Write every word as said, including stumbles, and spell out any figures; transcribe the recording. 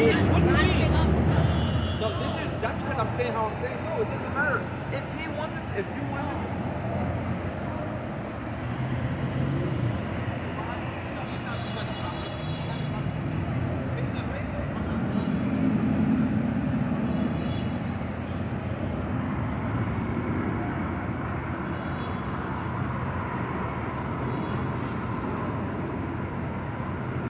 mean? What do you mean? No, this is, that's because I'm saying how I'm saying. No, it doesn't matter. If he wanted, if you wanted to